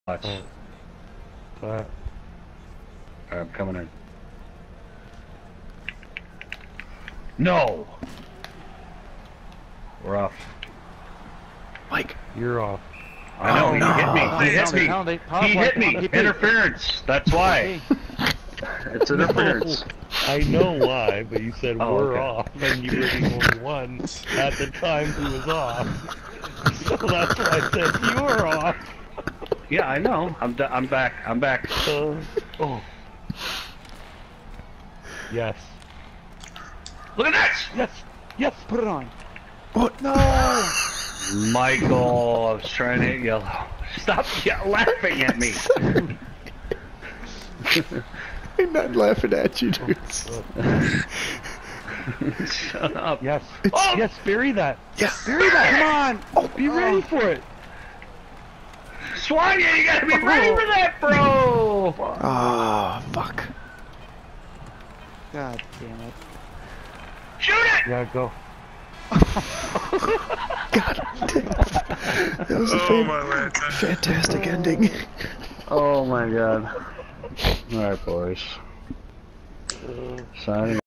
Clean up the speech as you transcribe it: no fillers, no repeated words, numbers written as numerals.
Watch. Alright, I'm coming in. No! We're off. Mike, you're off. I know, he hit me. He hit me. Interference. That's why. It's interference. I know why, but you said we're okay. off, and you were the only one at the time who was off. So that's why I said you were off. Yeah, I know. I'm back. I'm back. Oh. Yes. Look at this! Yes! Yes! Put it on! what? No! Michael, I was trying to hit yellow. Stop laughing at me. I'm not laughing at you, dude. Shut up. Yes. Oh! Yes, bury that. Yes. Bury that. Come on. Be ready for it. Swanya, you gotta be ready for that, bro! Oh, fuck. God damn it. Shoot it! Yeah, go. God damn. That was a fantastic ending. Oh my god. Alright, boys. Signing